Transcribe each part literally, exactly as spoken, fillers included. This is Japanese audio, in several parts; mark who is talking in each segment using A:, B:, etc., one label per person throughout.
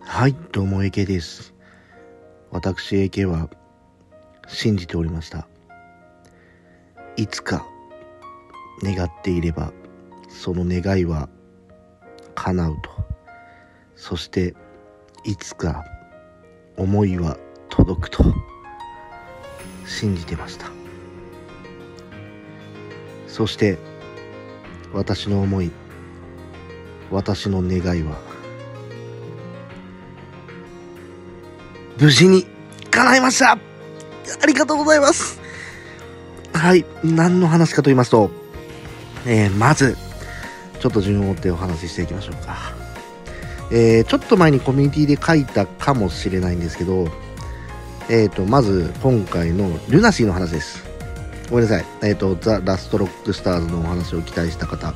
A: はい、どうも エーケー です。私 エーケー は信じておりました。いつか願っていればその願いは叶うと。そしていつか思いは届くと信じてました。そして私の思い、私の願いは無事に叶いました。ありがとうございます。はい、何の話かと言いますと、えー、まずちょっと順を追ってお話ししていきましょうか。えー、ちょっと前にコミュニティで書いたかもしれないんですけど、えーとまず今回のルナシーの話です。ごめんなさい。えーとザ・ラストロックスターズのお話を期待した方、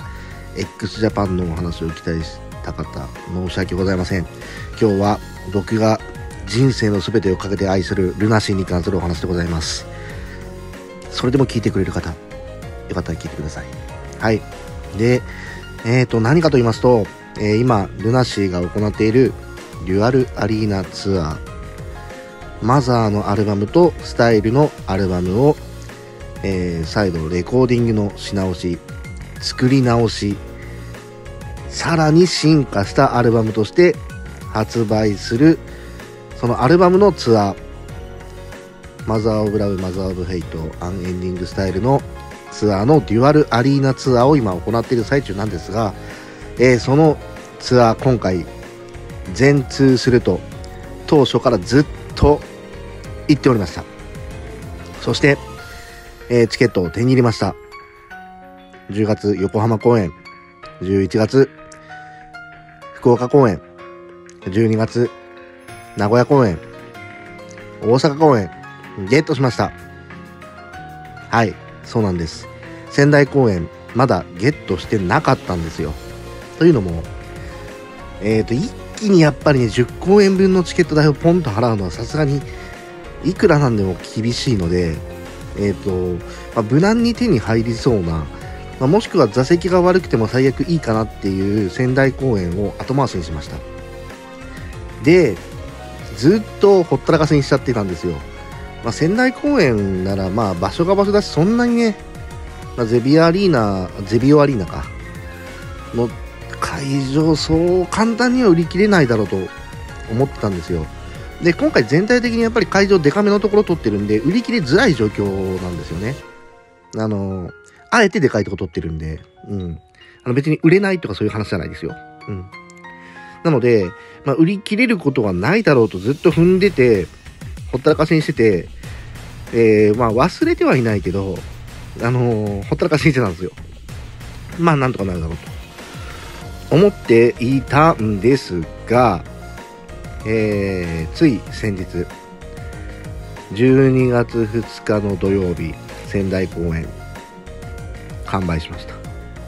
A: x ジャパンのお話を期待した方、申し訳ございません。今日は僕が人生の全てをかけて愛するルナシーに関するお話でございます。それでも聞いてくれる方、よかったら聞いてください。はい。で、えーと何かと言いますと、えー、今ルナシーが行っているデュアルアリーナツアー、マザーのアルバムとスタイルのアルバムを、えー、再度レコーディングのし直し、作り直し、さらに進化したアルバムとして発売する、そのアルバムのツアー、マザーオブラブ、マザーオブヘイト、アンエンディングスタイルのツアーのデュアルアリーナツアーを今行っている最中なんですが、えー、そのツアー今回全通すると当初からずっと言っておりました。そして、えー、チケットを手に入れました。じゅうがつ横浜公演、じゅういちがつ福岡公演、じゅうにがつ名古屋公演、大阪公演ゲットしました。はい、そうなんです。仙台公演まだゲットしてなかったんですよ。というのも、えーと一気にやっぱりねじゅっこうえんぶんのチケット代をポンと払うのはさすがにいくらなんでも厳しいので、えーと、まあ、無難に手に入りそうな、まあ、もしくは座席が悪くても最悪いいかなっていう仙台公演を後回しにしました。で、ずっとほったらかしにしちゃってたんですよ。まあ、仙台公演ならまあ場所が場所だし、そんなにね、まあ、ゼビアアリーナ、ゼビオアリーナかの会場そう簡単には売り切れないだろうと思ってたんですよ。で、今回全体的にやっぱり会場デカめのところ取ってるんで売り切れづらい状況なんですよね。あのあえてでかいとこ取ってるんで、うん、あの別に売れないとかそういう話じゃないですよ。うん、なので、まあ、売り切れることはないだろうとずっと踏んでて、ほったらかしにしてて、えー、まあ忘れてはいないけど、あのー、ほったらかしにしてたんですよ。まあなんとかなるだろうと思っていたんですが、えー、つい先日じゅうにがつふつかの土曜日、仙台公演完売しました。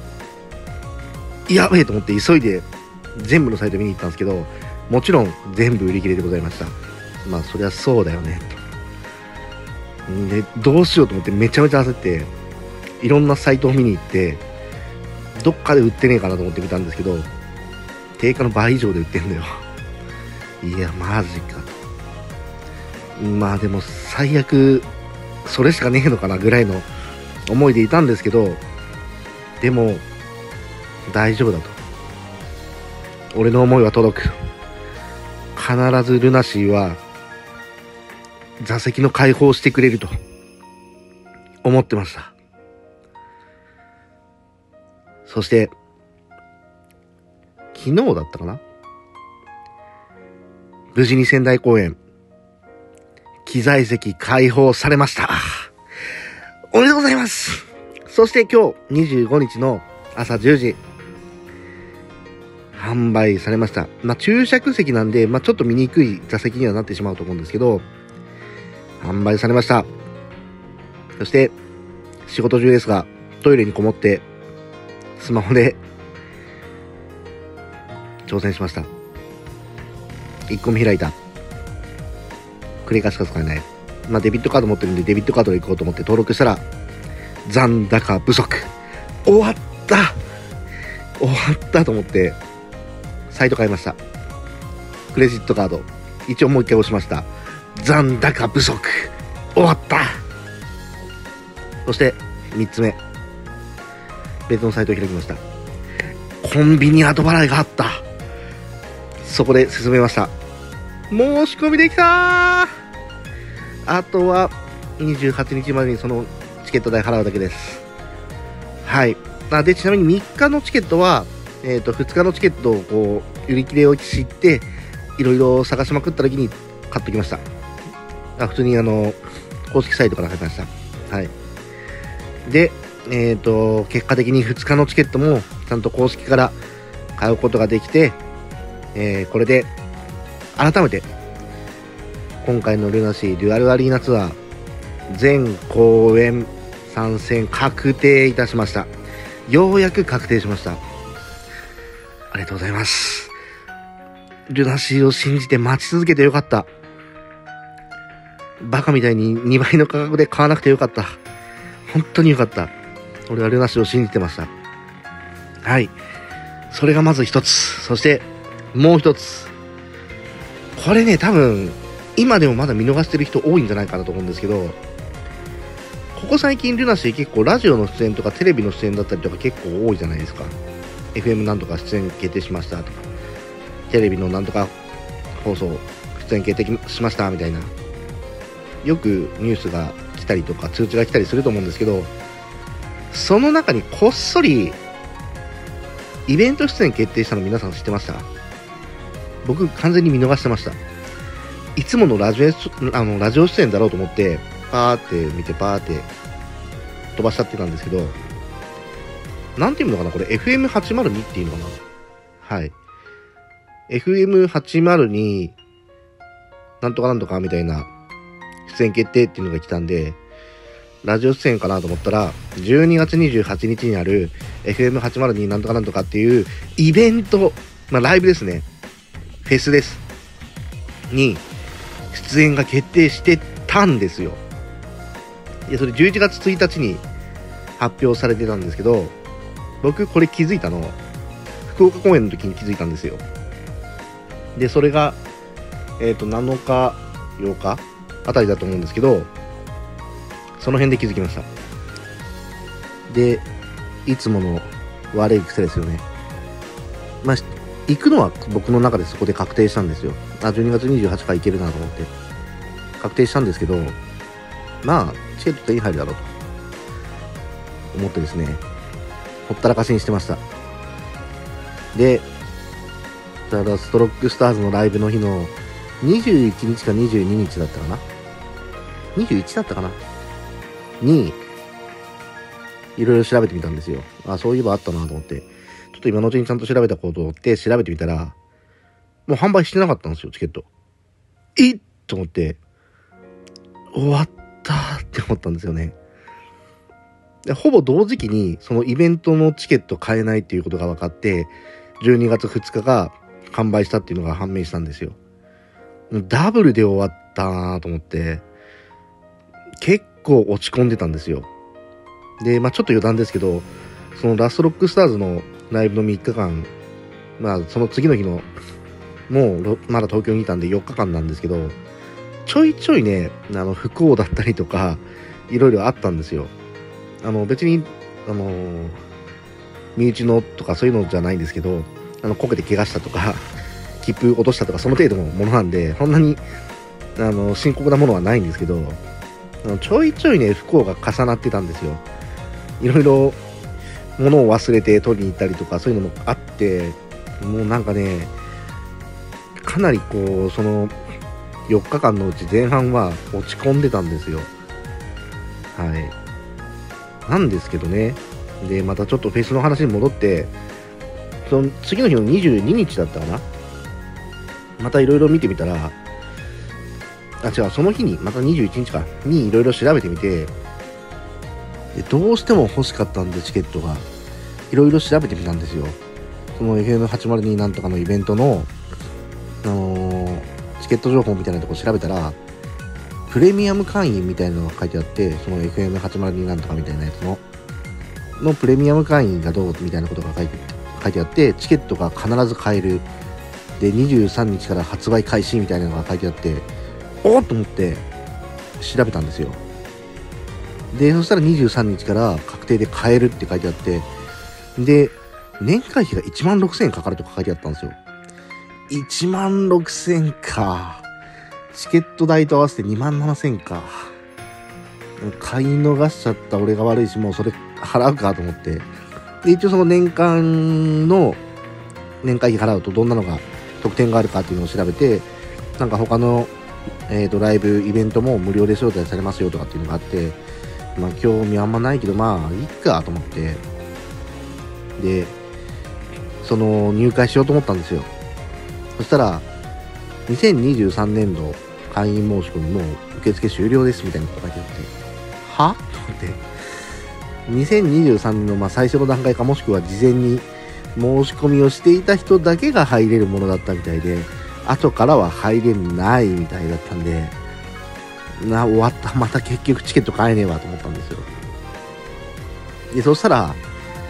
A: やべえと思って急いで全部のサイト見に行ったんですけど、もちろん全部売り切れでございました。まあそりゃそうだよねと。で、どうしようと思ってめちゃめちゃ焦っていろんなサイトを見に行って、どっかで売ってねえかなと思って見たんですけど、定価の倍以上で売ってんだよ。いやマジかと。まあでも最悪それしかねえのかなぐらいの思いでいたんですけど、でも大丈夫だと、俺の思いは届く、必ずルナシーは座席の開放をしてくれると思ってました。そして昨日だったかな、無事に仙台公演機材席開放されました。おめでとうございます。そして今日にじゅうごにちの朝じゅうじ販売されました。まあ注釈席なんで、まあちょっと見にくい座席にはなってしまうと思うんですけど、販売されました。そして仕事中ですがトイレにこもってスマホで挑戦しました。いっこめ開いた。クレカしか使えない。まあデビットカード持ってるんでデビットカードで行こうと思って登録したら残高不足。終わった終わったと思ってサイト変えました。 クレジットカード一応もう一回押しました。残高不足終わった。そしてみっつめ、別のサイトを開きました。コンビニ後払いがあった。そこで進めました。申し込みできた。あとはにじゅうはちにちまでにそのチケット代払うだけです。はい。でちなみにみっかのチケットは、えー、とふつかのチケットをこう売り切れを知っていろいろ探しまくった時に買ってきました。あ普通にあの公式サイトから買いました。はい。で、えー、と結果的にふつかのチケットもちゃんと公式から買うことができて、えー、これで改めて今回のルナシーデュアルアリーナツアー全公演参戦確定いたしました。ようやく確定しました。ありがとうございます。ルナシーを信じて待ち続けてよかった。バカみたいににばいの価格で買わなくてよかった。本当によかった。俺はルナシーを信じてました。はい。それがまず一つ。そしてもう一つ。これね、多分今でもまだ見逃してる人多いんじゃないかなと思うんですけど、ここ最近ルナシー結構ラジオの出演とかテレビの出演だったりとか結構多いじゃないですか。 エフエム なんとか出演決定しましたとか、テレビのなんとか放送出演決定しましたみたいな、よくニュースが来たりとか通知が来たりすると思うんですけど、その中にこっそりイベント出演決定したの皆さん知ってました？僕完全に見逃してました。いつものラジオ、あのラジオ出演だろうと思ってパーって見てパーって飛ばしちゃってたんですけど、なんていうのかな、これ エフエムはちまるに っていうのかな。はい エフエムはちまるに なんとかなんとかみたいな出演決定っていうのが来たんで、ラジオ出演かなと思ったらじゅうにがつにじゅうはちにちにある エフエムはちまるに なんとかなんとかっていうイベント、まあライブですね、フェスですに出演が決定してたんですよ。いやそれじゅういちがつついたちに発表されてたんですけど、僕これ気づいたの福岡公演の時に気づいたんですよ。でそれがえっとなのかようかあたりだと思うんですけど、その辺で気づきました。でいつもの悪い癖ですよね。まあ行くのは僕の中でそこで確定したんですよ。あじゅうにがつにじゅうはちにちから行けるなと思って確定したんですけど、まあチケット手に入るだろうと思ってですね、ほったらかしにしてました。でだからストロックスターズのライブの日のにじゅういちにちかにじゅうににちだったかな、にじゅういちだったかなにいろいろ調べてみたんですよ。あそういえばあったなと思って、ちょっと今のうちにちゃんと調べたことをって調べてみたら、もう販売してなかったんですよ、チケット。えっと思って終わったって思ったんですよね。でほぼ同時期にそのイベントのチケット買えないっていうことが分かって、じゅうにがつふつかが完売したっていうのが判明したんですよ。ダブルで終わったなと思って結構落ち込んでたんですよ。でまあちょっと余談ですけど、そのラストロックスターズのライブのみっかかん、まあその次の日のもうまだ東京にいたんでよっかかんなんですけど、ちょいちょいねあの不幸だったりとかいろいろあったんですよ。あの別にあの身内のとかそういうのじゃないんですけど、あのこけて怪我したとか切符落としたとかその程度のものなんで、そんなにあの深刻なものはないんですけど、あのちょいちょいね不幸が重なってたんですよ。いろいろ物を忘れて取りに行ったりとかそういうのもあって、もうなんかねかなりこうそのよっかかんのうち前半は落ち込んでたんですよ。はいなんですけどね、でまたちょっとフェスの話に戻って、その次の日のにじゅうににちだったかな、またいろいろ見てみたら、あ違うその日にまたにじゅういちにちかにいろいろ調べてみて、でどうしても欲しかったんでチケットがいろいろ調べてみたんですよ。その エフエムはちまるに なんとかのイベントの、あのー、チケット情報みたいなとこ調べたらプレミアム会員みたいなのが書いてあって、その エフエムはちまるに なんとかみたいなやつののプレミアム会員がどうみたいなことが書いて書いてあって、チケットが必ず買えるでにじゅうさんにちから発売開始みたいなのが書いてあって、おーっと思って調べたんですよ。でそしたらにじゅうさんにちから確定で買えるって書いてあって、で年会費がいちまんろくせんえんかかるとか書いてあったんですよ。いちまんろくせんか。チケット代と合わせてにまんななせんか。買い逃しちゃった俺が悪いし、もうそれ払うかと思って。で一応その年間の年会費払うとどんなのが特典があるかっていうのを調べて、なんか他の、えーとライブイベントも無料で招待されますよとかっていうのがあって、まあ興味あんまないけどまあいいかと思って、でその入会しようと思ったんですよ。そしたらにせんにじゅうさんねんど会員申し込みも受付終了ですみたいなこと書いてあって、はと思って、にせんにじゅうさんねんのまあ最初の段階か、もしくは事前に申し込みをしていた人だけが入れるものだったみたいで、後からは入れないみたいだったんで、な終わった、また結局チケット買えねえわと思ったんですよ。でそしたら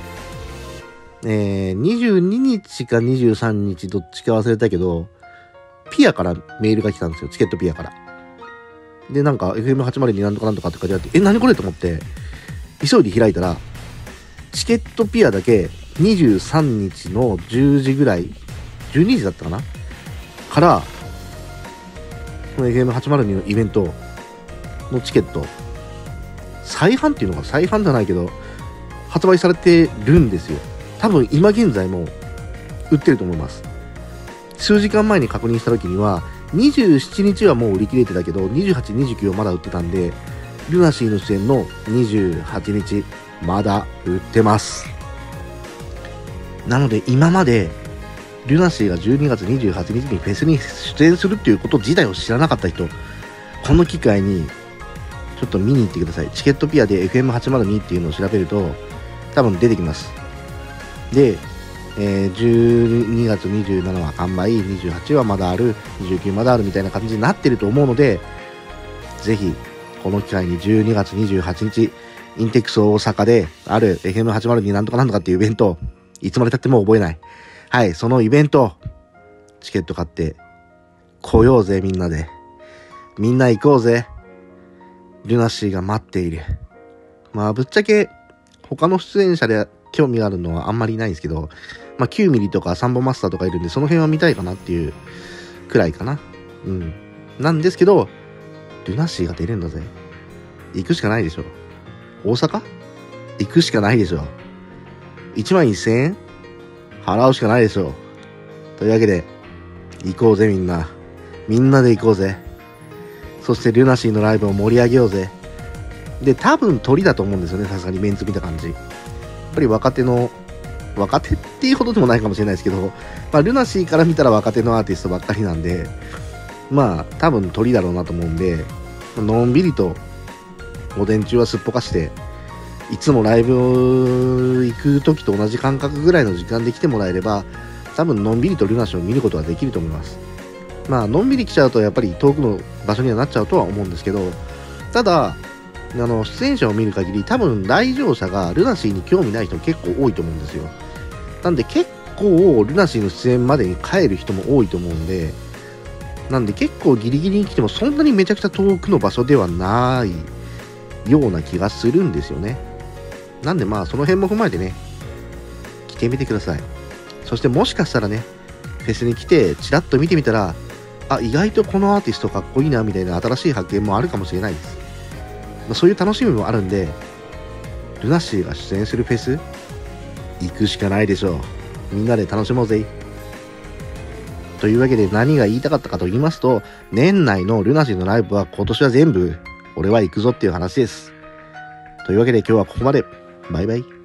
A: えー、にじゅうににちかにじゅうさんにちどっちか忘れたけど、ピアからメールが来たんですよ。チケットピアから。で、なんか エフエムはちまるに なんとかなんとかって書いてあって、え、何これと思って、急いで開いたら、チケットピアだけにじゅうさんにちのじゅうじぐらい、じゅうにじだったかなから、この エフエムはちまるに のイベントのチケット、再販っていうのが再販じゃないけど、発売されてるんですよ。多分今現在も売ってると思います。数時間前に確認した時にはにじゅうしちにちはもう売り切れてたけど、にじゅうはち、にじゅうくはまだ売ってたんで、ルナシーの出演のにじゅうはちにちまだ売ってます。なので今までルナシーがじゅうにがつにじゅうはちにちにフェスに出演するっていうこと自体を知らなかった人、この機会にちょっと見に行ってください。チケットピアで エフエムはちまるに っていうのを調べると多分出てきます。で、えー、じゅうにがつにじゅうしちは完売、にじゅうはちはまだある、にじゅうきゅうまだあるみたいな感じになってると思うので、ぜひこの機会にじゅうにがつにじゅうはちにちインテックス大阪である エフエムはちまるに なんとかなんとかっていうイベント、いつまでたっても覚えない、はい、そのイベントチケット買って来ようぜ。みんなでみんな行こうぜ。ルナシーが待っている。まあぶっちゃけ他の出演者で興味があるのはあんまりないんですけど、まあきゅうミリとかサンボマスターとかいるんで、その辺は見たいかなっていうくらいかな。うん。なんですけど、ルナシーが出るんだぜ。行くしかないでしょ。大阪行くしかないでしょ。いちまんせんえん払うしかないでしょ。というわけで、行こうぜみんな。みんなで行こうぜ。そしてルナシーのライブを盛り上げようぜ。で、多分鳥だと思うんですよね。さすがにメンツ見た感じ。やっぱり若手の、若手っていうほどでもないかもしれないですけど、まあ、ルナシーから見たら若手のアーティストばっかりなんで、まあ、多分鳥だろうなと思うんで、のんびりと、午前中はすっぽかして、いつもライブ行く時と同じ感覚ぐらいの時間で来てもらえれば、多分のんびりとルナシーを見ることができると思います。まあ、のんびり来ちゃうとやっぱり遠くの場所にはなっちゃうとは思うんですけど、ただ、あの出演者を見る限り多分来場者がルナシーに興味ない人結構多いと思うんですよ。なんで結構ルナシーの出演までに帰る人も多いと思うんで、なんで結構ギリギリに来てもそんなにめちゃくちゃ遠くの場所ではないような気がするんですよね。なんでまあその辺も踏まえてね、来てみてください。そしてもしかしたらね、フェスに来てチラッと見てみたら、あ、意外とこのアーティストかっこいいなみたいな新しい発見もあるかもしれないです。そういう楽しみもあるんで、ルナシーが出演するフェス行くしかないでしょう。みんなで楽しもうぜ。というわけで何が言いたかったかと言いますと、年内のルナシーのライブは今年は全部俺は行くぞっていう話です。というわけで今日はここまで。バイバイ。